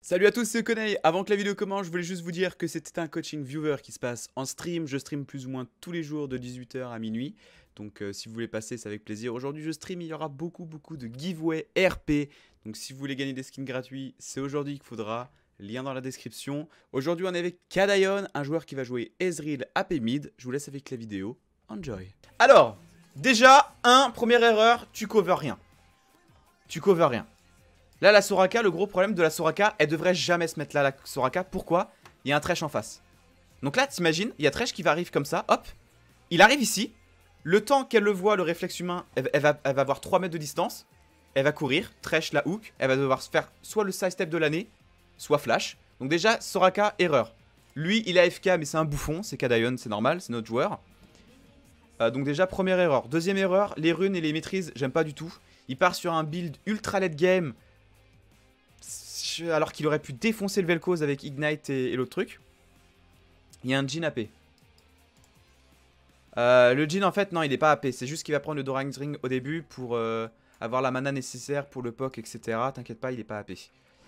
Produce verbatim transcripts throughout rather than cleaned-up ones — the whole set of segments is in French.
Salut à tous, c'est Konei. Avant que la vidéo commence, je voulais juste vous dire que c'était un coaching viewer qui se passe en stream. Je stream plus ou moins tous les jours de dix-huit heures à minuit. Donc euh, si vous voulez passer, c'est avec plaisir. Aujourd'hui, je stream, il y aura beaucoup beaucoup de giveaway R P. Donc si vous voulez gagner des skins gratuits, c'est aujourd'hui qu'il faudra. Lien dans la description. Aujourd'hui, on est avec Kadayon, un joueur qui va jouer Ezreal A P mid. Je vous laisse avec la vidéo. Enjoy. Alors, déjà, un, première erreur, tu cover rien. Tu cover rien. Là, la Soraka, le gros problème de la Soraka, elle devrait jamais se mettre là, la Soraka. Pourquoi? Il y a un Thresh en face. Donc là, t'imagines, il y a Thresh qui va arriver comme ça, hop. Il arrive ici. Le temps qu'elle le voit, le réflexe humain, elle, elle, va, elle va avoir trois mètres de distance. Elle va courir, Thresh la hook. Elle va devoir se faire soit le side step de l'année, soit flash. Donc déjà, Soraka, erreur. Lui, il est A F K, mais c'est un bouffon. C'est Kadayon, c'est normal, c'est notre joueur. Euh, donc déjà, première erreur. Deuxième erreur, les runes et les maîtrises, j'aime pas du tout. Il part sur un build ultra late game. Alors qu'il aurait pu défoncer le Vel'Koz avec Ignite et, et l'autre truc. Il y a un Jhin A P. Euh, le Jhin en fait non il n'est pas A P. C'est juste qu'il va prendre le Doran's Ring au début pour euh, avoir la mana nécessaire pour le P O C, et cetera. T'inquiète pas, il n'est pas A P.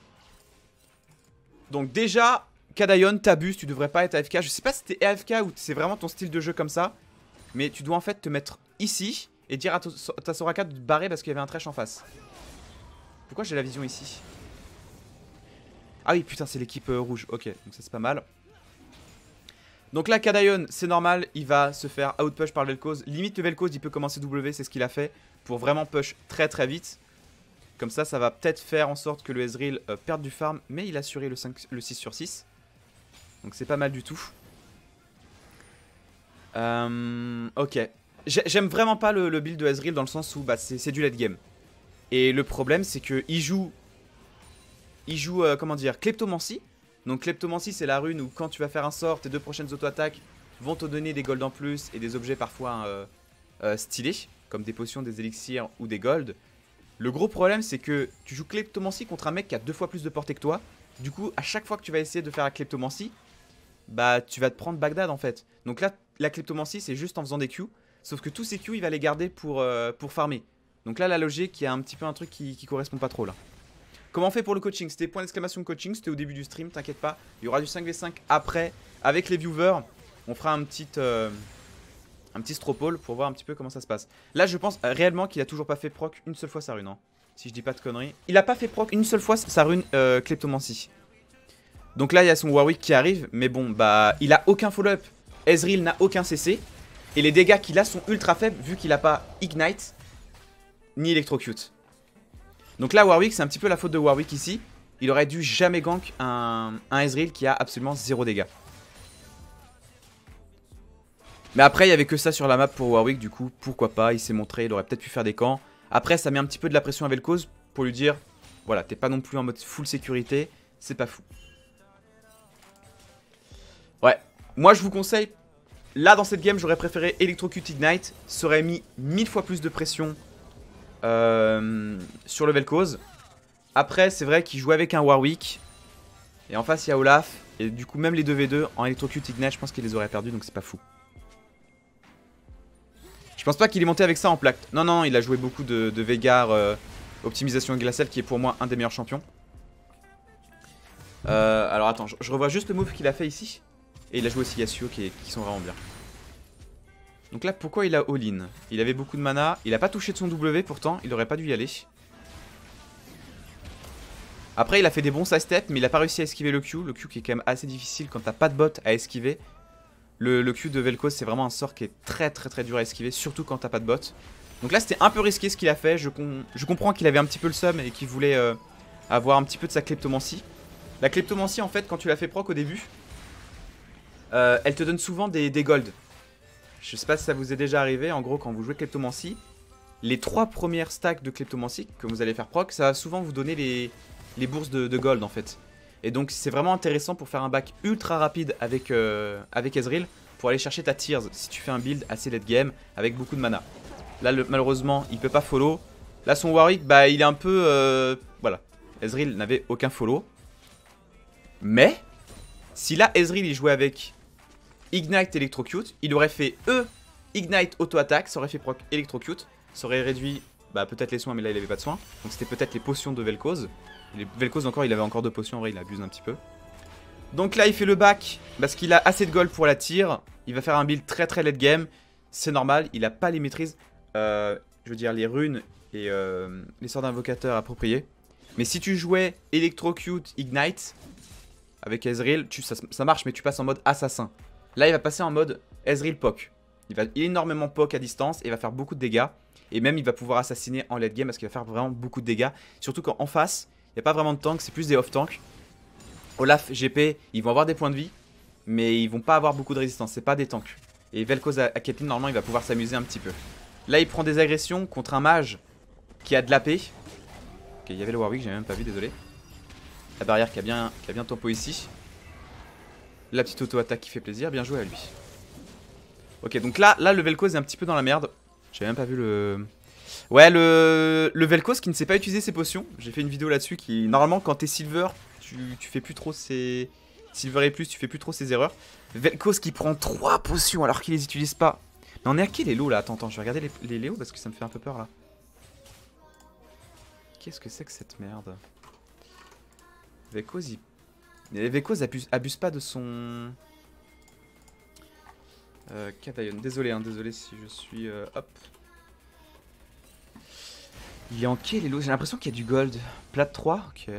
Donc déjà, Kadayon, t'abuses, tu devrais pas être A F K. Je sais pas si t'es A F K ou c'est vraiment ton style de jeu comme ça. Mais tu dois en fait te mettre ici et dire à ta Soraka de te barrer parce qu'il y avait un Thresh en face. Pourquoi j'ai la vision ici? Ah oui, putain, c'est l'équipe euh, rouge. Ok, donc ça c'est pas mal. Donc là, Kadayon, c'est normal, il va se faire outpush par le Vel'Koz. Limite, le Vel'Koz, il peut commencer W, c'est ce qu'il a fait. Pour vraiment push très très vite. Comme ça, ça va peut-être faire en sorte que le Ezreal euh, perde du farm. Mais il a assuré le, cinq, le six sur six. Donc c'est pas mal du tout. Euh, ok. J'aime vraiment pas le, le build de Ezreal dans le sens où bah, c'est du late game. Et le problème, c'est qu'il joue... Il joue, euh, comment dire, Kleptomancie. Donc Kleptomancie, c'est la rune où quand tu vas faire un sort, tes deux prochaines auto-attaques vont te donner des golds en plus et des objets parfois euh, euh, stylés, comme des potions, des élixirs ou des golds. Le gros problème, c'est que tu joues Kleptomancie contre un mec qui a deux fois plus de portée que toi. Du coup, à chaque fois que tu vas essayer de faire la Kleptomancie, bah tu vas te prendre Bagdad en fait. Donc là, la Kleptomancie, c'est juste en faisant des Q. Sauf que tous ces Q, il va les garder pour, euh, pour farmer. Donc là, la logique, il y a un petit peu un truc qui, qui correspond pas trop là. Comment on fait pour le coaching? C'était point d'exclamation coaching, c'était au début du stream, t'inquiète pas. Il y aura du cinq v cinq après, avec les viewers. On fera un petit, euh, un petit straw poll pour voir un petit peu comment ça se passe. Là, je pense réellement qu'il a toujours pas fait proc une seule fois sa rune, hein, si je dis pas de conneries. Il a pas fait proc une seule fois sa rune euh, Kleptomancie. Donc là, il y a son Warwick qui arrive, mais bon, bah, il a aucun follow-up. Ezreal n'a aucun C C. Et les dégâts qu'il a sont ultra faibles, vu qu'il a pas Ignite, ni Electrocute. Donc là, Warwick, c'est un petit peu la faute de Warwick ici. Il aurait dû jamais gank un, un Ezreal qui a absolument zéro dégâts. Mais après, il n'y avait que ça sur la map pour Warwick, du coup, pourquoi pas, il s'est montré, il aurait peut-être pu faire des camps. Après, ça met un petit peu de la pression à Vel'Koz pour lui dire, voilà, t'es pas non plus en mode full sécurité, c'est pas fou. Ouais, moi je vous conseille, là dans cette game, j'aurais préféré Electrocute Ignite, ça aurait mis mille fois plus de pression Euh, sur le Vel'Koz. Après c'est vrai qu'il jouait avec un Warwick et en face il y a Olaf. Et du coup même les deux v deux en Electrocute Ignite, je pense qu'il les aurait perdus, donc c'est pas fou. Je pense pas qu'il est monté avec ça en plaque. Non non, il a joué beaucoup de, de Veigar euh, optimisation glaciale, qui est pour moi un des meilleurs champions. euh, Alors attends, je, je revois juste le move qu'il a fait ici. Et il a joué aussi Yasuo qui, est, qui sont vraiment bien. Donc là, pourquoi il a all-in? Il avait beaucoup de mana. Il a pas touché de son W pourtant. Il aurait pas dû y aller. Après, il a fait des bons side steps, mais il a pas réussi à esquiver le Q. Le Q qui est quand même assez difficile quand t'as pas de bot à esquiver. Le, le Q de Vel'Koz, c'est vraiment un sort qui est très très très dur à esquiver, surtout quand t'as pas de bot. Donc là, c'était un peu risqué ce qu'il a fait. Je, com je comprends qu'il avait un petit peu le seum et qu'il voulait euh, avoir un petit peu de sa Kleptomancie. La Kleptomancie, en fait, quand tu la fais proc au début, euh, elle te donne souvent des, des golds. Je sais pas si ça vous est déjà arrivé, en gros quand vous jouez Kleptomancie, les trois premières stacks de Kleptomancie que vous allez faire proc, ça va souvent vous donner les, les bourses de, de gold en fait. Et donc c'est vraiment intéressant pour faire un back ultra rapide avec, euh, avec Ezreal, pour aller chercher ta tears si tu fais un build assez late game avec beaucoup de mana. Là le, malheureusement il peut pas follow. Là son Warwick, bah il est un peu... Euh, voilà, Ezreal n'avait aucun follow. Mais, si là Ezreal il jouait avec Ignite Electrocute, il aurait fait E, Ignite auto-attaque, ça aurait fait proc Electrocute, ça aurait réduit bah, peut-être les soins, mais là il avait pas de soins, donc c'était peut-être les potions de Vel'Koz. Les Vel'Koz encore, il avait encore deux potions, en vrai il abuse un petit peu. Donc là il fait le back parce qu'il a assez de gold pour la tire. Il va faire un build très très late game. C'est normal, il a pas les maîtrises. Euh, je veux dire les runes et euh, les sorts d'invocateur appropriés. Mais si tu jouais Electrocute Ignite avec Ezreal, tu, ça, ça marche mais tu passes en mode assassin. Là il va passer en mode Ezreal poke. Il va énormément poke à distance et il va faire beaucoup de dégâts. Et même il va pouvoir assassiner en late game parce qu'il va faire vraiment beaucoup de dégâts. Surtout quand en face, il n'y a pas vraiment de tank, c'est plus des off-tank. Olaf, G P, ils vont avoir des points de vie, mais ils vont pas avoir beaucoup de résistance, c'est pas des tanks. Et Vel'Koz à, à Caitlyn, normalement, il va pouvoir s'amuser un petit peu. Là, il prend des agressions contre un mage qui a de l'A P. Ok, il y avait le Warwick, j'ai même pas vu, désolé. La barrière qui a bien, qui a bien tempo ici. La petite auto-attaque qui fait plaisir, bien joué à lui. Ok, donc là, là le Vel'Koz est un petit peu dans la merde. J'ai même pas vu le... Ouais, le, le Vel'Koz qui ne sait pas utiliser ses potions. J'ai fait une vidéo là-dessus qui, normalement, quand t'es silver... Tu, tu fais plus trop ces... Silver et plus, tu fais plus trop ces erreurs. Vel'Koz qui prend trois potions alors qu'il les utilise pas. Mais on est à qui les lots là? Attends, attends, je vais regarder les, les Léos parce que ça me fait un peu peur là. Qu'est-ce que c'est que cette merde? Vel'Koz, il... Vel'Koz abuse, abuse pas de son... Euh, Kadayon, désolé, hein, désolé si je suis... Euh, hop. Il est en qui les lots? J'ai l'impression qu'il y a du gold. Plate trois, ok.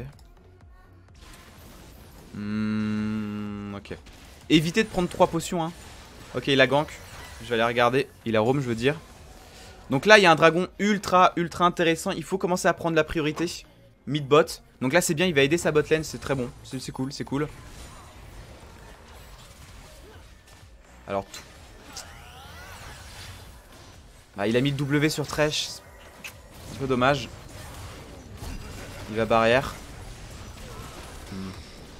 Hmm, ok. Évitez de prendre trois potions hein. Ok, il a gank. Je vais aller regarder. Il a roam, je veux dire. Donc là il y a un dragon ultra ultra intéressant. Il faut commencer à prendre la priorité. Mid bot. Donc là c'est bien, il va aider sa bot lane. C'est très bon, c'est cool, c'est cool. Alors tout. Ah, il a mis le W sur Thresh. C'est un peu dommage. Il va barrière. hmm.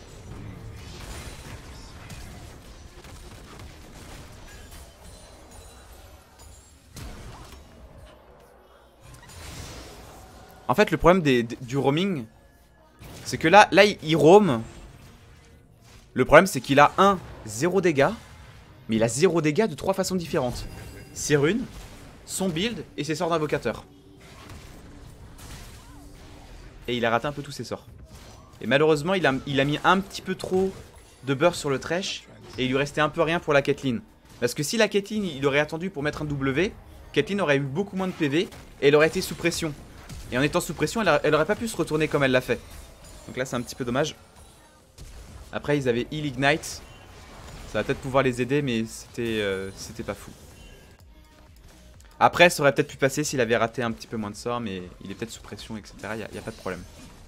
En fait, le problème des, des, du roaming, c'est que là, là, il, il roam. Le problème, c'est qu'il a un, zéro dégâts. Mais il a zéro dégâts de trois façons différentes. Ses runes, son build et ses sorts d'invocateur. Et il a raté un peu tous ses sorts. Et malheureusement, il a, il a mis un petit peu trop de beurre sur le Thresh. Et il lui restait un peu rien pour la Caitlyn. Parce que si la Caitlyn, il aurait attendu pour mettre un W, Caitlyn aurait eu beaucoup moins de P V. Et elle aurait été sous pression. Et en étant sous pression, elle, elle aurait pas pu se retourner comme elle l'a fait. Donc là, c'est un petit peu dommage. Après, ils avaient Heal Ignite. Ça va peut-être pouvoir les aider, mais c'était euh, c'était pas fou. Après, ça aurait peut-être pu passer s'il avait raté un petit peu moins de sorts, mais il est peut-être sous pression, et cetera. Il n'y a, y a pas de problème.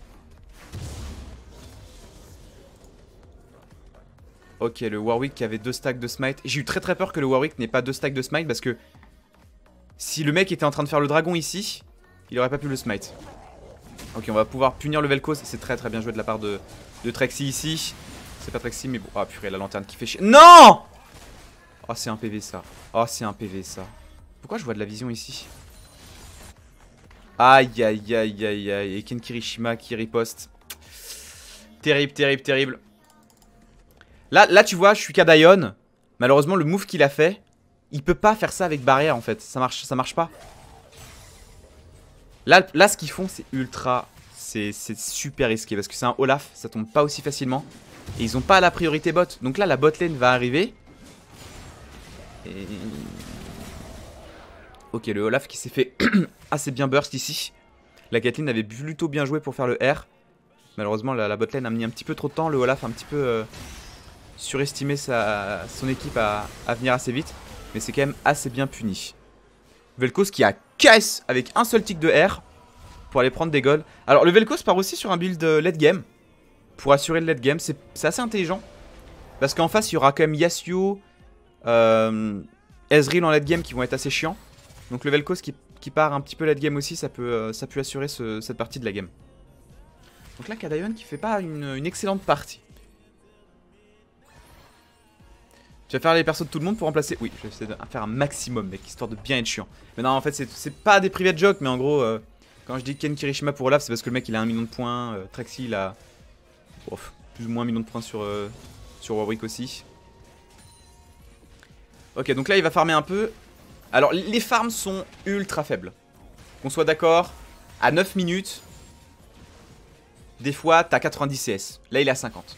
Ok, le Warwick qui avait deux stacks de smite. J'ai eu très très peur que le Warwick n'ait pas deux stacks de smite parce que si le mec était en train de faire le dragon ici, il aurait pas pu le smite. Ok, on va pouvoir punir le Vel'Koz. C'est très très bien joué de la part de, de Trexy ici. C'est pas Trexy, mais bon. Ah, purée, la lanterne qui fait chier. Non! Oh, c'est un P V ça. Oh, c'est un P V ça. Pourquoi je vois de la vision ici? Aïe, aïe, aïe, aïe, aïe. Et Ken Kirishima qui riposte. Terrible, terrible, terrible. Là, là, tu vois, je suis Kadayon. Malheureusement, le move qu'il a fait, il peut pas faire ça avec barrière en fait. Ça marche, ça marche pas. Là, là ce qu'ils font, c'est ultra... C'est super risqué parce que c'est un Olaf, ça tombe pas aussi facilement. Et ils ont pas la priorité bot. Donc là, la bot lane va arriver. Et... Ok, le Olaf qui s'est fait assez bien burst ici. La Caitlyn avait plutôt bien joué pour faire le R. Malheureusement, la, la bot lane a mis un petit peu trop de temps. Le Olaf a un petit peu euh, surestimé sa, son équipe à, à venir assez vite. Mais c'est quand même assez bien puni. Vel'Koz qui a K S avec un seul tick de R pour aller prendre des golds. Alors le Vel'Koz part aussi sur un build late game pour assurer le late game. C'est assez intelligent. Parce qu'en face, il y aura quand même Yasuo, euh, Ezreal en late game qui vont être assez chiants. Donc le Vel'Koz qui, qui part un petit peu late game aussi, ça peut, euh, ça peut assurer ce, cette partie de la game. Donc là, Kadayon qui fait pas une, une excellente partie. Tu vas faire les persos de tout le monde pour remplacer... Oui, je vais essayer de faire un maximum, mec, histoire de bien être chiant. Mais non, en fait, c'est pas des private jokes, mais en gros, euh, quand je dis Ken Kirishima pour Olaf, c'est parce que le mec, il a un million de points. Euh, Trexy, il a oh, plus ou moins un million de points sur, euh, sur Warwick aussi. Ok, donc là, il va farmer un peu. Alors, les farms sont ultra faibles. Qu'on soit d'accord, à neuf minutes, des fois t'as quatre-vingt-dix C S. Là il est à cinquante.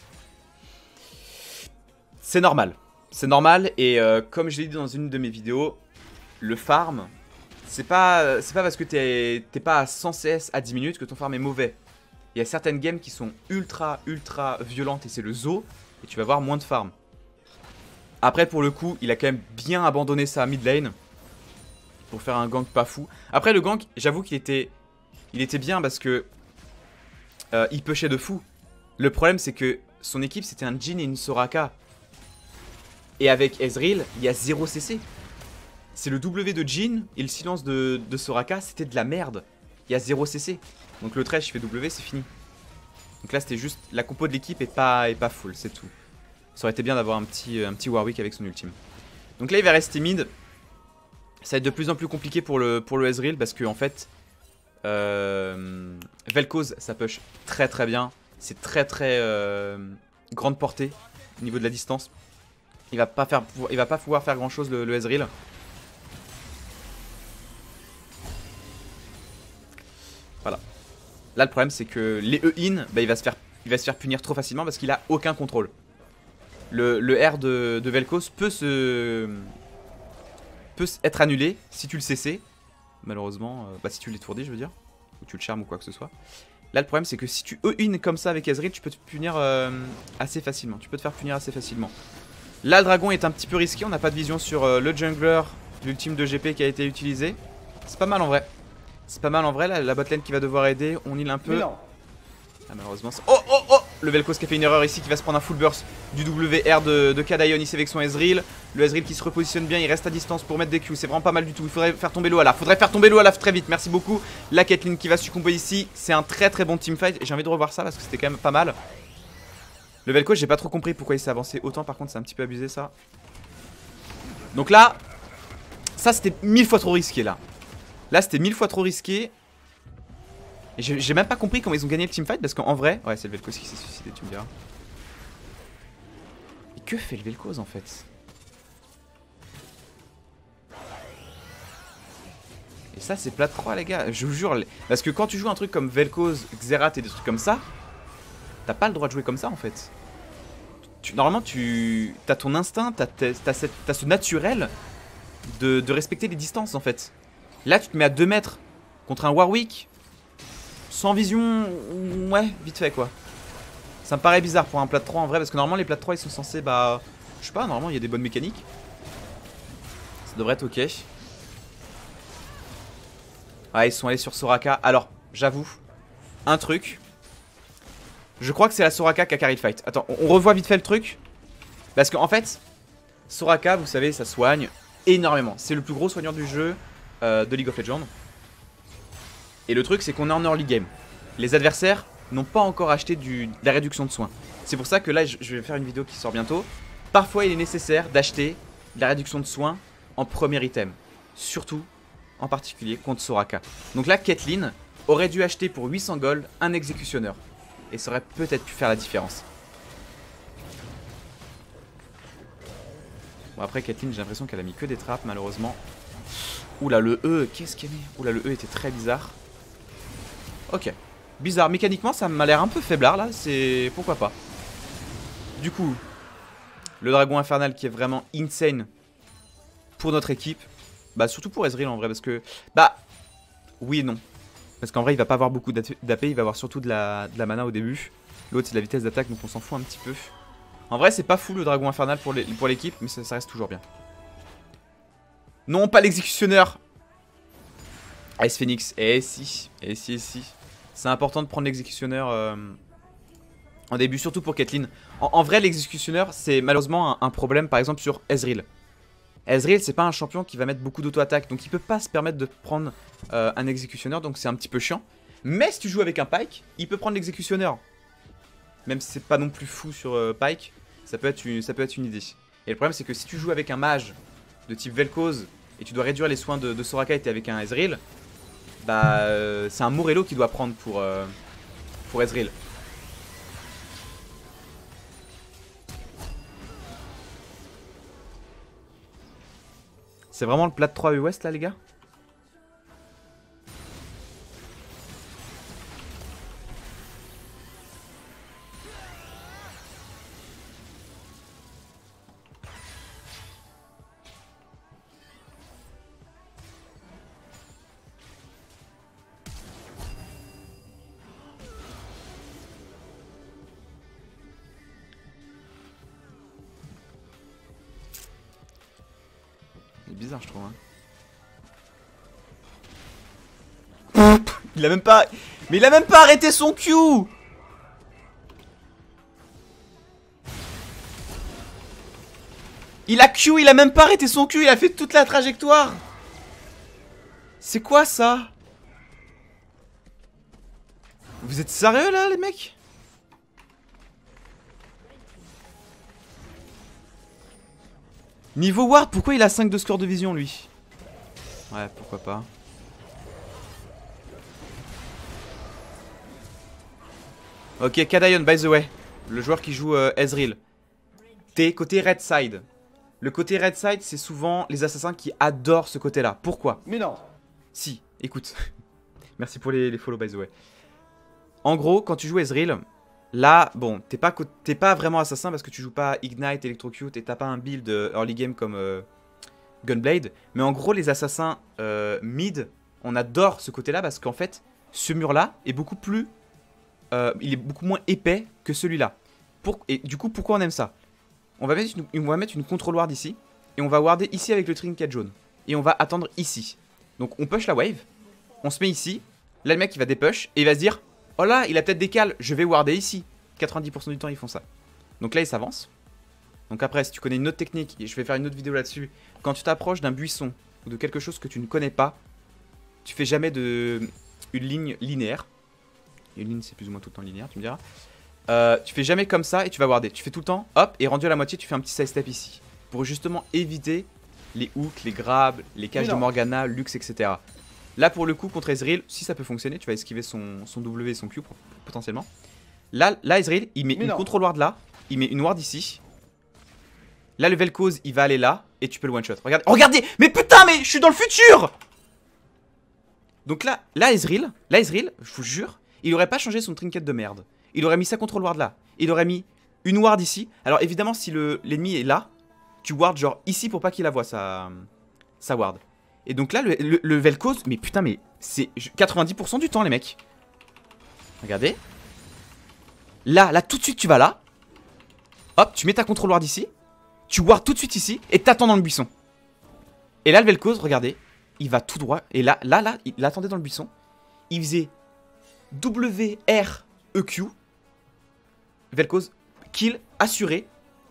C'est normal. C'est normal et euh, comme je l'ai dit dans une de mes vidéos, le farm, c'est pas, c'est pas parce que t'es pas à cent C S à dix minutes que ton farm est mauvais. Il y a certaines games qui sont ultra ultra violentes et c'est le zoo et tu vas avoir moins de farm. Après pour le coup il a quand même bien abandonné sa mid lane pour faire un gank pas fou. Après le gank j'avoue qu'il était, il était bien parce que euh, il pushait de fou. Le problème c'est que son équipe c'était un Jhin et une Soraka. Et avec Ezreal il y a zéro C C. C'est le W de Jhin et le silence de, de Soraka c'était de la merde. Il y a zéro C C. Donc le trash fait W c'est fini. Donc là c'était juste la compo de l'équipe est pas, est pas full c'est tout. Ça aurait été bien d'avoir un petit, un petit Warwick avec son ultime. Donc là il va rester mid. Ça va être de plus en plus compliqué pour le, pour le Ezreal parce que en fait euh, Vel'Koz ça push très très bien. C'est très très euh, grande portée au niveau de la distance. Il va pas, faire, il va pas pouvoir faire grand chose le, le Ezreal. Voilà. Là le problème c'est que les E-in bah, il, va se faire, il va se faire punir trop facilement parce qu'il a aucun contrôle. Le, le R de, de Vel'Koz peut se peut être annulé si tu le C C. Malheureusement, euh, bah si tu l'étourdis je veux dire. Ou tu le charmes ou quoi que ce soit. Là le problème c'est que si tu E-in comme ça avec Ezreal tu peux te punir euh, assez facilement. Tu peux te faire punir assez facilement. Là le dragon est un petit peu risqué. On n'a pas de vision sur euh, le jungler. L'ultime de G P qui a été utilisé. C'est pas mal en vrai. C'est pas mal en vrai, là, la botlane qui va devoir aider, on heal un peu. Ah malheureusement c'est... Oh oh oh le Vel'Koz qui a fait une erreur ici, qui va se prendre un full burst du W R de, de Kadayon ici avec son Ezreal. Le Ezreal qui se repositionne bien, il reste à distance pour mettre des Q, c'est vraiment pas mal du tout. Il faudrait faire tomber l'Olaf, faudrait faire tomber l'Olaf très vite, merci beaucoup. La Caitlyn qui va succomber ici, c'est un très très bon teamfight. Et j'ai envie de revoir ça parce que c'était quand même pas mal. Le Vel'Koz j'ai pas trop compris pourquoi il s'est avancé autant, par contre c'est un petit peu abusé ça. Donc là, ça c'était mille fois trop risqué là. Là c'était mille fois trop risqué. Et j'ai même pas compris comment ils ont gagné le teamfight parce qu'en vrai... Ouais c'est le Vel'Koz qui s'est suicidé tu me diras. Mais que fait le Vel'Koz en fait? Et ça c'est plat trois les gars, je vous jure. Parce que quand tu joues un truc comme Vel'Koz, Xerath et des trucs comme ça, t'as pas le droit de jouer comme ça en fait. Tu, normalement tu... T'as ton instinct, t'as as ce naturel de, de respecter les distances en fait. Là tu te mets à deux mètres contre un Warwick sans vision, ouais, vite fait quoi. Ça me paraît bizarre pour un plat trois en vrai parce que normalement les plats trois ils sont censés, bah, je sais pas, normalement il y a des bonnes mécaniques. Ça devrait être ok. Ouais, ils sont allés sur Soraka. Alors, j'avoue, un truc. Je crois que c'est la Soraka qui a carry le fight. Attends, on revoit vite fait le truc. Parce qu'en fait, Soraka, vous savez, ça soigne énormément. C'est le plus gros soigneur du jeu euh, de League of Legends. Et le truc c'est qu'on est en early game. Les adversaires n'ont pas encore acheté du, de la réduction de soins. C'est pour ça que là je, je vais faire une vidéo qui sort bientôt. Parfois il est nécessaire d'acheter de la réduction de soins en premier item. Surtout en particulier contre Soraka. Donc là Caitlyn aurait dû acheter pour huit cents gold un exécutionneur. Et ça aurait peut-être pu faire la différence. Bon après Caitlyn j'ai l'impression qu'elle a mis que des trappes malheureusement. Oula le E, qu'est-ce qu'elle est? Oula le E était très bizarre. Ok, bizarre, mécaniquement ça m'a l'air un peu faiblard là, c'est... Pourquoi pas. Du coup, le dragon infernal qui est vraiment insane pour notre équipe. Bah surtout pour Ezreal en vrai parce que... Bah, oui et non. Parce qu'en vrai il va pas avoir beaucoup d'A P, il va avoir surtout de la, de la mana au début. L'autre c'est de la vitesse d'attaque donc on s'en fout un petit peu. En vrai c'est pas fou le dragon infernal pour l'équipe mais ça, ça reste toujours bien. Non pas l'exécutionneur. Ice Phoenix, et si, et si, et si. C'est important de prendre l'exécutionneur euh, en début, surtout pour Caitlyn. En, en vrai, l'exécutionneur, c'est malheureusement un, un problème, par exemple, sur Ezreal. Ezreal, c'est pas un champion qui va mettre beaucoup d'auto-attaque, donc il peut pas se permettre de prendre euh, un exécutionneur, donc c'est un petit peu chiant. Mais si tu joues avec un Pyke, il peut prendre l'exécutionneur. Même si c'est pas non plus fou sur euh, Pyke, ça peut, être une, ça peut être une idée. Et le problème, c'est que si tu joues avec un mage de type Vel'Koz, et tu dois réduire les soins de, de Soraka et t'es avec un Ezreal, bah euh, c'est un Morello qui doit prendre pour, euh, pour Ezreal. C'est vraiment le plat de trois U West là les gars? bizarre, je trouve. Hein. Il a même pas... Mais il a même pas arrêté son Q. Il a Q, il a même pas arrêté son Q, il a fait toute la trajectoire. C'est quoi ça? Vous êtes sérieux là les mecs? Niveau ward, pourquoi il a cinq de score de vision lui? Ouais, pourquoi pas. Ok, Kadayon, by the way. Le joueur qui joue euh, Ezreal. T'es côté red side. Le côté red side, c'est souvent les assassins qui adorent ce côté-là. Pourquoi? Mais non. Si, écoute. Merci pour les, les follow, by the way. En gros, quand tu joues Ezreal, là, bon, t'es pas, t'es pas vraiment assassin parce que tu joues pas Ignite, Electrocute et t'as pas un build early game comme euh, Gunblade. Mais en gros, les assassins euh, mid, on adore ce côté-là parce qu'en fait, ce mur-là est beaucoup plus... Euh, il est beaucoup moins épais que celui-là. Pour, et du coup, pourquoi on aime ça? On va, mettre une, on va mettre une control ward ici. Et on va warder ici avec le trinket jaune. Et on va attendre ici. Donc on push la wave. On se met ici. Là le mec il va dépush. Et il va se dire, oh là il a peut-être des cales. Je vais warder ici. quatre-vingt-dix pour cent du temps ils font ça. Donc là il s'avance. Donc après si tu connais une autre technique. Et je vais faire une autre vidéo là-dessus. Quand tu t'approches d'un buisson. Ou de quelque chose que tu ne connais pas. Tu fais jamais de une ligne linéaire. Une ligne c'est plus ou moins tout le temps linéaire tu me diras. Euh, tu fais jamais comme ça et tu vas warder. Tu fais tout le temps, hop, et rendu à la moitié, tu fais un petit side step ici. Pour justement éviter les hooks, les grabs, les caches de Morgana, Lux, et cetera. Là, pour le coup, contre Ezreal, si ça peut fonctionner, tu vas esquiver son, son W et son Q potentiellement. Là, là Ezreal, il met mais une non. control ward là, il met une ward ici. Là, le Vel'Koz, il va aller là, et tu peux le one shot. Regardez, regardez, mais putain, mais je suis dans le futur! Donc là, là, Ezreal, là, Ezreal, je vous jure, il aurait pas changé son trinket de merde. Il aurait mis sa control ward là. Il aurait mis une ward ici. Alors évidemment si l'ennemi est là, tu ward genre ici pour pas qu'il la voie sa, sa ward. Et donc là le, le, le Vel'Koz, mais putain mais c'est quatre-vingt-dix pour cent du temps les mecs. Regardez. Là, là tout de suite tu vas là. Hop, tu mets ta control ward ici. Tu ward tout de suite ici et t'attends dans le buisson. Et là le Vel'Koz, regardez, il va tout droit. Et là, là, là, il attendait dans le buisson. Il faisait W R E Q. Vel'Koz, kill, assuré.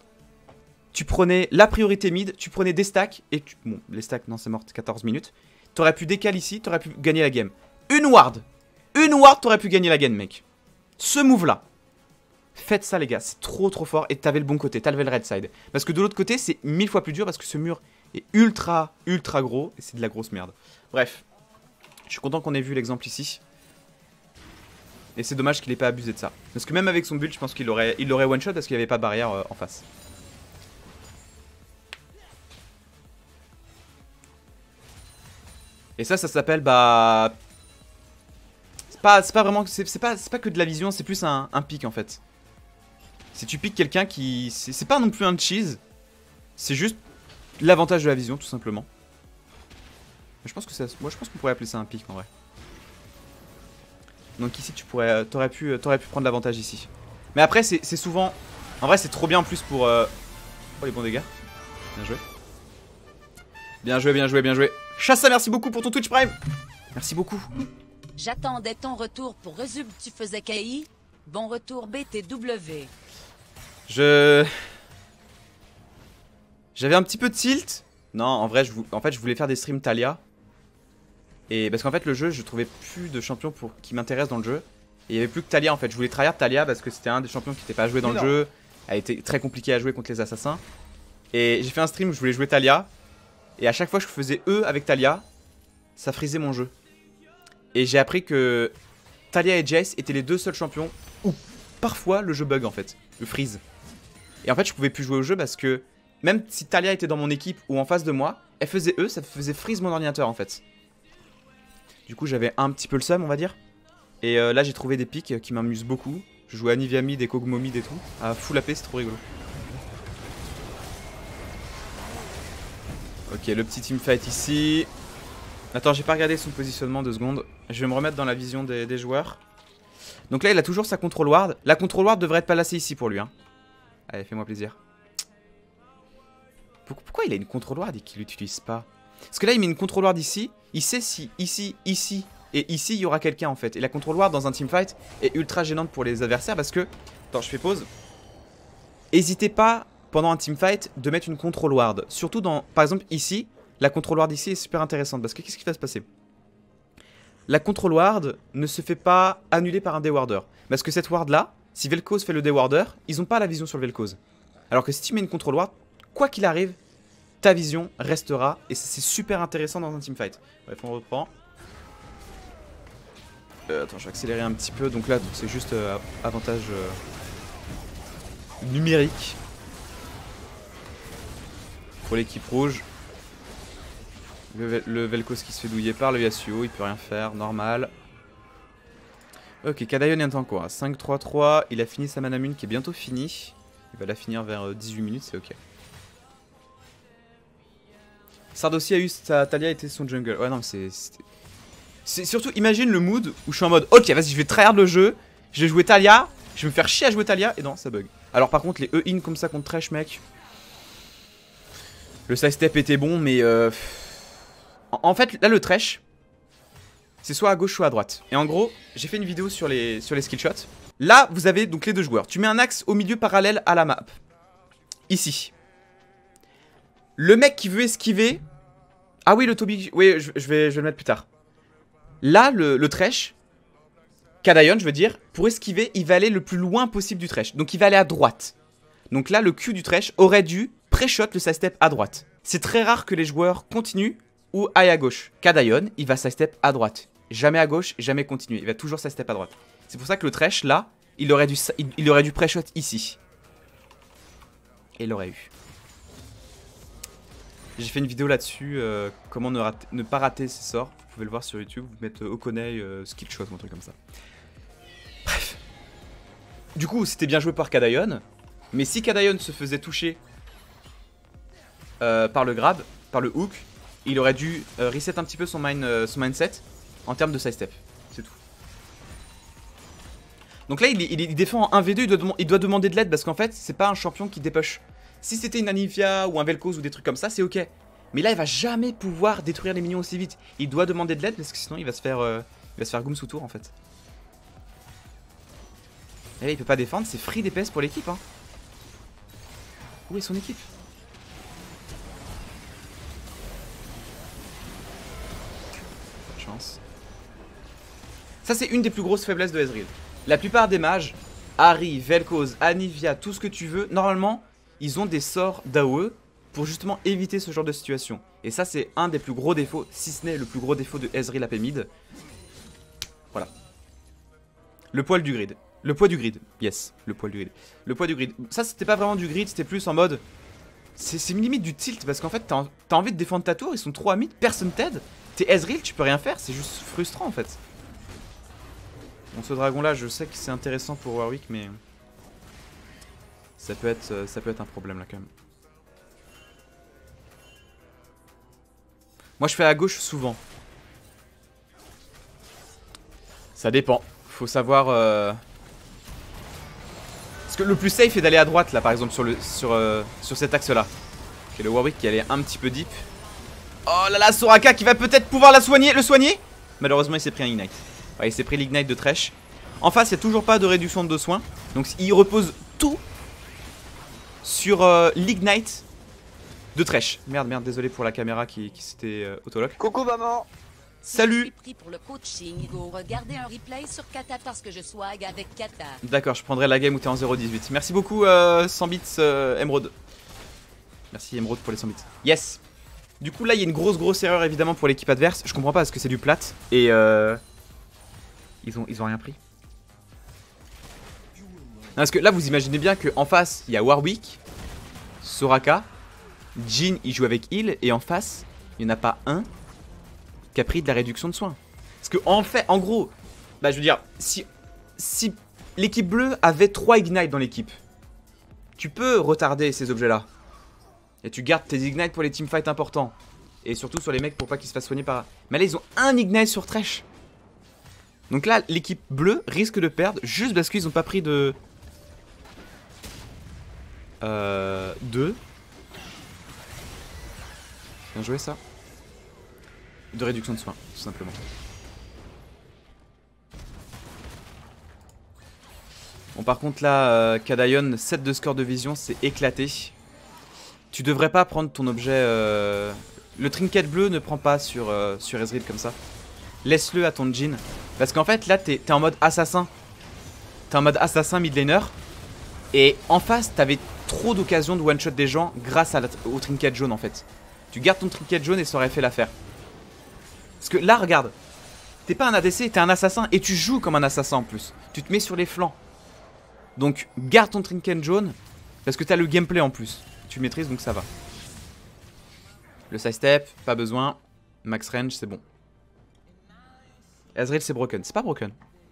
Tu prenais la priorité mid, tu prenais des stacks, et tu... Bon, les stacks, non, c'est mort, quatorze minutes. T'aurais pu décaler ici, t'aurais pu gagner la game. Une ward Une ward, t'aurais pu gagner la game, mec. Ce move-là. Faites ça, les gars, c'est trop trop fort, et t'avais le bon côté, t'avais le red side. Parce que de l'autre côté, c'est mille fois plus dur, parce que ce mur est ultra, ultra gros, et c'est de la grosse merde. Bref. Je suis content qu'on ait vu l'exemple ici. Et c'est dommage qu'il ait pas abusé de ça. Parce que même avec son build, je pense qu'il aurait, il aurait one shot parce qu'il n'y avait pas de barrière euh, en face. Et ça, ça s'appelle bah... C'est pas, pas vraiment... C'est pas, pas que de la vision, c'est plus un, un pic en fait. Si tu piques quelqu'un qui... C'est pas non plus un cheese. C'est juste l'avantage de la vision tout simplement. Je pense que ça... Moi je pense qu'on pourrait appeler ça un pic en vrai. Donc ici tu pourrais, t'aurais pu, t'aurais pu prendre l'avantage ici. Mais après c'est souvent, en vrai c'est trop bien en plus pour, euh... oh les bons dégâts. Bien joué. Bien joué, bien joué, bien joué. Chassa, merci beaucoup pour ton Twitch Prime. Merci beaucoup. J'attendais ton retour pour Resub, tu faisais K I. Bon retour B T W. Je... J'avais un petit peu de tilt. Non en vrai je, en fait, je voulais faire des streams Talia. Et parce qu'en fait le jeu je trouvais plus de champions pour qui m'intéressent dans le jeu. Et il n'y avait plus que Talia en fait. Je voulais tryhard Talia parce que c'était un des champions qui n'était pas joué dans le jeu. Elle était très compliquée à jouer contre les assassins. Et j'ai fait un stream où je voulais jouer Talia. Et à chaque fois que je faisais E avec Talia, ça frisait mon jeu. Et j'ai appris que Talia et Jayce étaient les deux seuls champions où parfois le jeu bug en fait. Le freeze. Et en fait je pouvais plus jouer au jeu parce que même si Talia était dans mon équipe ou en face de moi, elle faisait E, ça faisait freeze mon ordinateur en fait. Du coup j'avais un petit peu le seum on va dire. Et euh, là j'ai trouvé des pics qui m'amusent beaucoup. Je jouais Anivia mid et Kog'Maw mid et tout. À full A P c'est trop rigolo. Ok le petit teamfight ici. Attends j'ai pas regardé son positionnement deux secondes. Je vais me remettre dans la vision des, des joueurs. Donc là il a toujours sa control ward. La control ward devrait être placée ici pour lui hein. Allez fais-moi plaisir. Pourquoi il a une control ward et qu'il l'utilise pas? Parce que là, il met une control ward ici. Il sait si ici, ici et ici, il y aura quelqu'un en fait. Et la control ward dans un teamfight est ultra gênante pour les adversaires parce que... Attends, je fais pause. N'hésitez pas, pendant un teamfight, de mettre une control ward. Surtout dans... Par exemple, ici, la control ward ici est super intéressante. Parce que qu'est-ce qui va se passer? La control ward ne se fait pas annuler par un dewarder. Parce que cette ward là, si Vel'Koz fait le dewarder, ils n'ont pas la vision sur le Vel'Koz. Alors que si tu mets une control ward, quoi qu'il arrive, ta vision restera. Et c'est super intéressant dans un teamfight. Bref, on reprend. Euh, attends, je vais accélérer un petit peu. Donc là, c'est juste euh, avantage euh, numérique pour l'équipe rouge. Le, le Vel'Koz qui se fait douiller par le Yasuo, il peut rien faire, normal. Ok, Kadayon est en quoi? cinq trois trois, il a fini sa Manamune qui est bientôt finie. Il va la finir vers dix-huit minutes, c'est ok. Sard aussi a eu sa Talia était son jungle. Ouais, non, c'est. C'est surtout, imagine le mood où je suis en mode ok, vas-y, je vais tryhard le jeu, je vais jouer Talia, je vais me faire chier à jouer Talia, et non, ça bug. Alors, par contre, les E-in comme ça contre Thresh, mec. Le sidestep était bon, mais. Euh... En fait, là, le Thresh, c'est soit à gauche, soit à droite. Et en gros, j'ai fait une vidéo sur les, sur les skillshots. Là, vous avez donc les deux joueurs. Tu mets un axe au milieu parallèle à la map. Ici. Le mec qui veut esquiver... Ah oui, le Toby... Oui, je, je, vais, je vais le mettre plus tard. Là, le, le Thresh, Kadayon, je veux dire, pour esquiver, il va aller le plus loin possible du Thresh. Donc, il va aller à droite. Donc là, le Q du Thresh aurait dû pré-shot le sidestep à droite. C'est très rare que les joueurs continuent ou aille à gauche. Kadayon, il va sidestep à droite. Jamais à gauche, jamais continuer. Il va toujours sidestep à droite. C'est pour ça que le Thresh, là, il aurait dû, il, il aurait dû pré-shot ici. Et il l'aurait eu. J'ai fait une vidéo là-dessus, euh, comment ne, rater, ne pas rater ses sorts. Vous pouvez le voir sur YouTube, vous mettez Okone, euh, Skillshot ou un truc comme ça. Bref. Du coup, c'était bien joué par Kadayon. Mais si Kadayon se faisait toucher euh, par le grab, par le hook, il aurait dû euh, reset un petit peu son, mind, euh, son mindset en termes de sidestep. C'est tout. Donc là, il, il, il défend en un v deux, il doit, il doit demander de l'aide parce qu'en fait, c'est pas un champion qui dépush. Si c'était une Anivia ou un Vel'Koz ou des trucs comme ça, c'est ok. Mais là, il va jamais pouvoir détruire les minions aussi vite. Il doit demander de l'aide parce que sinon, il va se faire, euh, il va se faire goom sous tour en fait. Et là, il peut pas défendre, c'est free D P S pour l'équipe. Hein. Où est son équipe? Pas de chance. Ça, c'est une des plus grosses faiblesses de Ezreal. La plupart des mages, Ahri, Vel'Koz, Anivia, tout ce que tu veux, normalement, ils ont des sorts d'A O E pour justement éviter ce genre de situation. Et ça, c'est un des plus gros défauts, si ce n'est le plus gros défaut de Ezreal A P mid. Voilà. Le poil du grid. Le poids du grid. Yes, le poil du grid. Le poids du grid. Ça, c'était pas vraiment du grid, c'était plus en mode... C'est limite du tilt, parce qu'en fait, t'as as envie de défendre ta tour, ils sont trop à mid, personne t'aide. T'es Ezreal, tu peux rien faire, c'est juste frustrant en fait. Bon, ce dragon là, je sais que c'est intéressant pour Warwick, mais ça peut être, ça peut être un problème là quand même. Moi je fais à gauche souvent. Ça dépend. Faut savoir... Euh... Parce que le plus safe est d'aller à droite là par exemple sur, le, sur, euh, sur cet axe là. Ok, le Warwick qui allait un petit peu deep. Oh là là, Soraka qui va peut-être pouvoir la soigner, le soigner. Malheureusement il s'est pris un ignite. Ouais, il s'est pris l'ignite de Thresh. En face, il n'y a toujours pas de réduction de soins. Donc, il repose tout sur euh, l'ignite de Thresh. Merde, merde, désolé pour la caméra qui, qui s'était euh, autolock. Coucou maman. Salut. Je Salut. suis pris pour le coaching. Go regarder un replay sur Kata parce que je swag avec Kata. D'accord, je prendrai la game où t'es en zéro dix-huit. Merci beaucoup, euh, cent bits, euh, Emerald. Merci, Emerald, pour les cent bits. Yes. Du coup, là, il y a une grosse, grosse erreur, évidemment, pour l'équipe adverse. Je comprends pas parce que c'est du plat. Et euh... Ils ont, ils ont rien pris. Non, parce que là, vous imaginez bien qu'en face, il y a Warwick, Soraka, Jhin, il joue avec heal, et en face, il n'y en a pas un qui a pris de la réduction de soins. Parce que en fait, en gros, bah je veux dire, si, si l'équipe bleue avait trois ignites dans l'équipe, tu peux retarder ces objets-là. Et tu gardes tes ignites pour les teamfights importants. Et surtout sur les mecs pour pas qu'ils se fassent soigner par... Mais là, ils ont un ignite sur Thresh. Donc là, l'équipe bleue risque de perdre juste parce qu'ils n'ont pas pris de... Euh... deux. Bien joué ça. de réduction de soins, tout simplement. Bon, par contre, là, euh, Kadayon, sept de score de vision, c'est éclaté. Tu devrais pas prendre ton objet... Euh... Le trinket bleu ne prend pas sur, euh, sur Ezreal comme ça. Laisse-le à ton Jhin. Parce qu'en fait, là, t'es en mode assassin. T'es en mode assassin mid laner. Et en face, t'avais trop d'occasions de one-shot des gens grâce à la, au trinket jaune, en fait. Tu gardes ton trinket jaune et ça aurait fait l'affaire. Parce que là, regarde. T'es pas un A D C, t'es un assassin. Et tu joues comme un assassin en plus. Tu te mets sur les flancs. Donc, garde ton trinket jaune. Parce que t'as le gameplay en plus. Tu maîtrises, donc ça va. Le sidestep, pas besoin. Max range, c'est bon. Ezreal, c'est broken. C'est pas broken.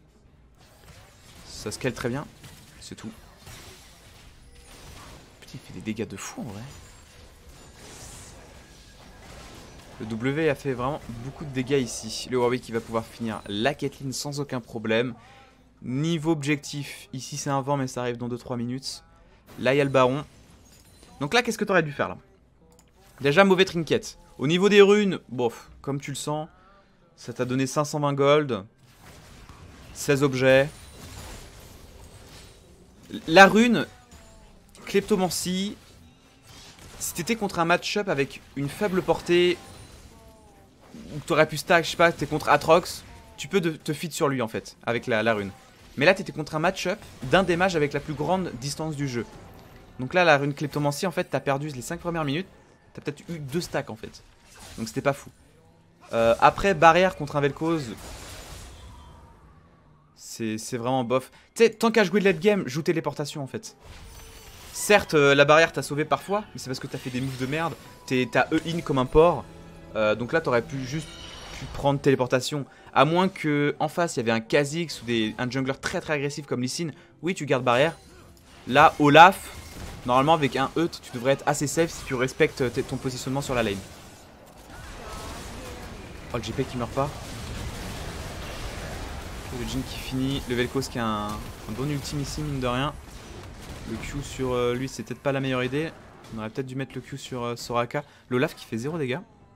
Ça scale très bien. C'est tout. Putain, il fait des dégâts de fou en vrai. Le W a fait vraiment beaucoup de dégâts ici. Le Warwick qui va pouvoir finir la Caitlyn sans aucun problème. Niveau objectif, ici c'est un vent mais ça arrive dans deux trois minutes. Là il y a le baron. Donc là qu'est-ce que tu aurais dû faire là? Déjà mauvais trinket. Au niveau des runes, bof, comme tu le sens, ça t'a donné cinq cent vingt gold. seize objets. La rune, Kleptomancie, si t'étais contre un match-up avec une faible portée, ou que t'aurais pu stack, je sais pas, t'es contre Atrox, tu peux te feed sur lui en fait, avec la, la rune. Mais là t'étais contre un match-up d'un des mages avec la plus grande distance du jeu. Donc là la rune Kleptomancie en fait t'as perdu les cinq premières minutes, t'as peut-être eu deux stacks en fait. Donc c'était pas fou. Euh, après barrière contre un Vel'Koz, c'est vraiment bof. Tu sais, tant qu'à jouer de late game, joue téléportation en fait. Certes euh, la barrière t'a sauvé parfois, mais c'est parce que t'as fait des moves de merde. T'as E-in comme un porc. Euh, donc là t'aurais pu juste pu prendre téléportation. À moins que en face il y avait un Kha'Zix ou des, un jungler très très agressif comme Lee Sin. Oui tu gardes barrière. Là Olaf, normalement avec un E tu devrais être assez safe si tu respectes ton positionnement sur la lane. Oh le J P qui meurt pas. Le Jhin qui finit, le Vel'Koz qui a un, un bon ultime ici mine de rien. Le Q sur euh, lui c'est peut-être pas la meilleure idée. On aurait peut-être dû mettre le Q sur euh, Soraka. L'Olaf qui fait zéro dégâts.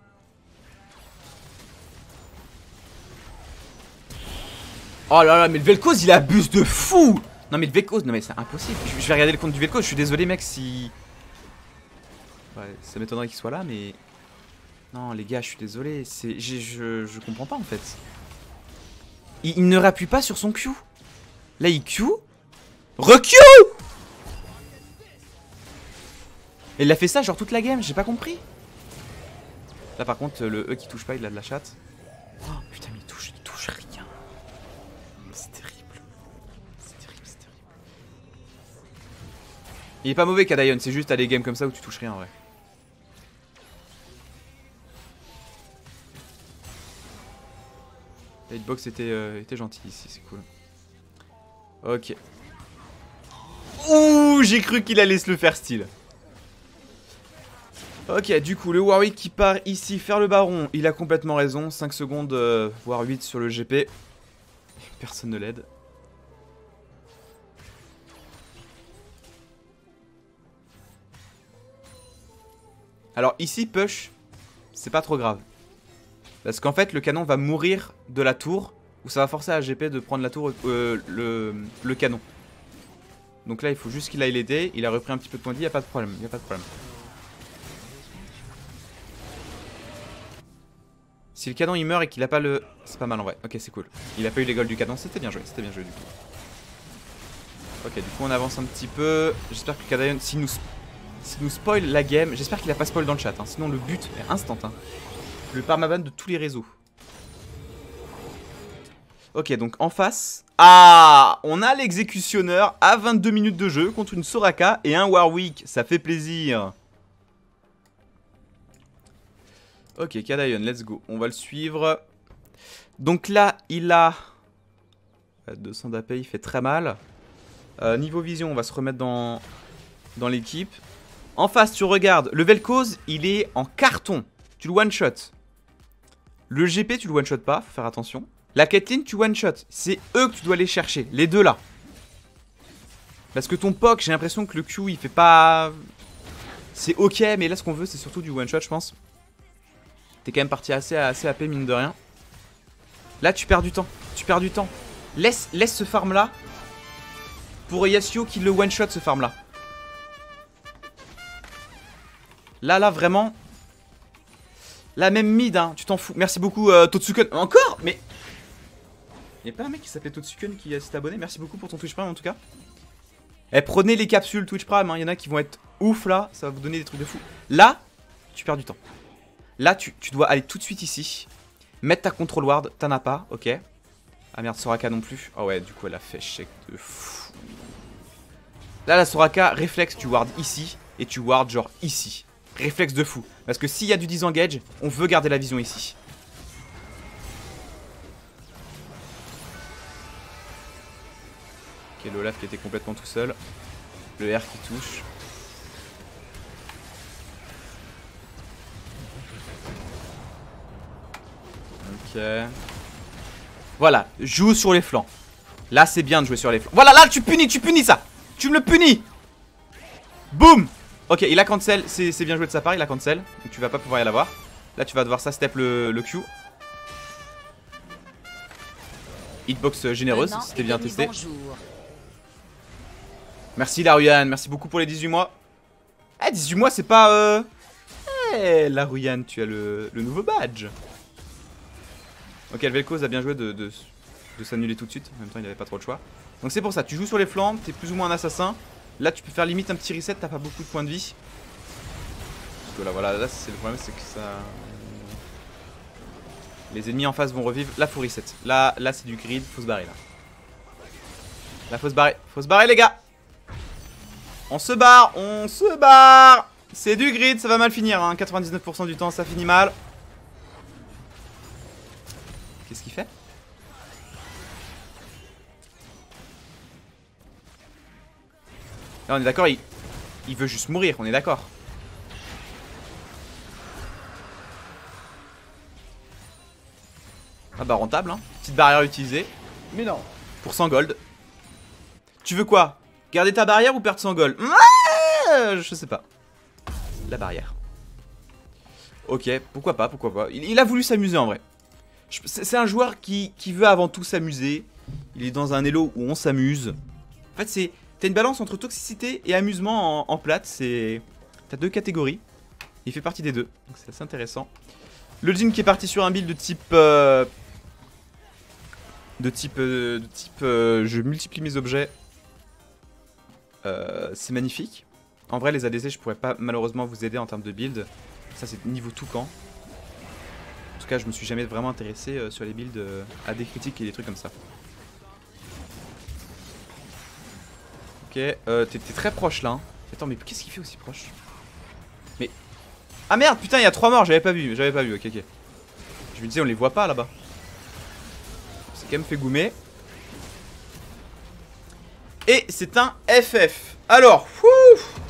Oh là là mais le Vel'Koz il abuse de fou. Non mais le Vel'Koz, non mais c'est impossible. Je, je vais regarder le compte du Vel'Koz, je suis désolé mec si... Ouais ça m'étonnerait qu'il soit là mais... Non les gars je suis désolé, c'est je, je, je comprends pas en fait. Il, il ne rappuie pas sur son Q. Là il Q. Re-Q. Il a fait ça genre toute la game, j'ai pas compris. Là par contre le E qui touche pas il a de la chatte. Oh putain mais il touche, il touche rien. C'est terrible. C'est terrible, c'est terrible. Il est pas mauvais Kadayon, c'est juste à des games comme ça où tu touches rien en vrai. La hitbox était, euh, était gentille ici, c'est cool. Ok. Ouh, j'ai cru qu'il allait se le faire style. Ok, du coup, le Warwick qui part ici faire le baron, il a complètement raison. cinq secondes, euh, voire huit sur le G P. Personne ne l'aide. Alors ici, push, c'est pas trop grave. Parce qu'en fait, le canon va mourir de la tour, où ça va forcer à G P de prendre la tour, euh, le, le canon. Donc là, il faut juste qu'il aille l'aider. Il a repris un petit peu de points de vie, il n'y a pas de problème. Il n'y a pas de problème. Si le canon il meurt et qu'il a pas le... C'est pas mal en vrai. Ok, c'est cool. Il a pas eu les golds du canon, c'était bien joué. C'était bien joué du coup. Ok, du coup, on avance un petit peu. J'espère que le Kadayon, s'il nous, s'il nous spoil la game, j'espère qu'il a pas spoil dans le chat. Hein. Sinon, le but est instant. Hein. Le permaban de tous les réseaux. Ok, donc en face... Ah, on a l'exécutionneur à vingt-deux minutes de jeu contre une Soraka et un Warwick. Ça fait plaisir. Ok, Kadayon, let's go. On va le suivre. Donc là, il a... deux cents d'A P, il fait très mal. Euh, niveau vision, on va se remettre dans, dans l'équipe. En face, tu regardes. Le Vel'Koz, il est en carton. Tu le one-shot. Le G P, tu le one-shot pas, faut faire attention. La Caitlyn, tu one-shot. C'est eux que tu dois aller chercher, les deux là. Parce que ton P O C, j'ai l'impression que le Q, il fait pas... C'est ok, mais là, ce qu'on veut, c'est surtout du one-shot, je pense. T'es quand même parti assez, assez A P mine de rien. Là tu perds du temps. Tu perds du temps. Laisse, laisse ce farm là. Pour Yasuo qui le one shot ce farm là. Là là vraiment. Là même mid hein, tu t'en fous. Merci beaucoup euh, Totsuken. Encore. Mais y'a pas un mec qui s'appelait Totsuken qui s'est abonné. Merci beaucoup pour ton Twitch Prime en tout cas. Eh, prenez les capsules Twitch Prime, hein. Il y en a qui vont être ouf là, ça va vous donner des trucs de fou. Là, tu perds du temps. Là, tu, tu dois aller tout de suite ici. Mettre ta control ward, t'en as pas, ok. Ah merde, Soraka non plus. Ah oh ouais, du coup, elle a fait chèque de fou. Là, la Soraka, réflexe, tu ward ici. Et tu ward genre ici. Réflexe de fou. Parce que s'il y a du disengage, on veut garder la vision ici. Ok, l'Olaf qui était complètement tout seul. Le R qui touche. Ok. Voilà, joue sur les flancs. Là, c'est bien de jouer sur les flancs. Voilà, là, tu punis, tu punis ça. Tu me le punis. Boum. Ok, il a cancel. C'est bien joué de sa part, il a cancel. Donc tu vas pas pouvoir y l'avoir. Là, tu vas devoir ça step le, le Q. Hitbox généreuse, c'était bien testé. Bonjour. Merci Laruyan, merci beaucoup pour les dix-huit mois. Eh, dix-huit mois, c'est pas... Euh... Eh, Laruyan, tu as le, le nouveau badge. Ok, Vel'Koz a bien joué de, de, de s'annuler tout de suite. En même temps, il avait pas trop de choix. Donc c'est pour ça, tu joues sur les flancs, t'es plus ou moins un assassin. Là, tu peux faire limite un petit reset, t'as pas beaucoup de points de vie. Parce que là, voilà, là, c'est le problème, c'est que ça... Les ennemis en face vont revivre. Là, faut reset. Là, là c'est du grid, faut se barrer là. Là, faut se barrer. Faut se barrer, les gars. On se barre, on se barre. C'est du grid, ça va mal finir hein. quatre-vingt-dix-neuf pour cent du temps ça finit mal. Qu'est-ce qu'il fait? Là on est d'accord, il... il veut juste mourir, on est d'accord. Ah bah rentable hein, petite barrière utilisée. Mais non, pour cent gold. Tu veux quoi? Garder ta barrière ou perdre cent gold? Ah, je sais pas. La barrière. Ok, pourquoi pas, pourquoi pas. Il, il a voulu s'amuser en vrai. C'est un joueur qui, qui veut avant tout s'amuser. Il est dans un elo où on s'amuse. En fait, c'est t'as une balance entre toxicité et amusement en, en plate. C'est t'as deux catégories. Il fait partie des deux. Donc c'est assez intéressant. Le Jhin qui est parti sur un build de type... Euh, de type... Euh, de type euh, je multiplie mes objets. Euh, c'est magnifique. En vrai, les A D C, je pourrais pas malheureusement vous aider en termes de build. Ça, c'est niveau toucan. En tout cas, je me suis jamais vraiment intéressé euh, sur les builds euh, A D critiques et des trucs comme ça. Ok, euh, t'es très proche là. Hein. Attends, mais qu'est-ce qu'il fait aussi proche? Mais... Ah merde, putain, il y a trois morts, j'avais pas vu, j'avais pas vu, ok, ok. Je me disais, on les voit pas là-bas. C'est quand même fait goumer. Et c'est un F F. Alors, wouh,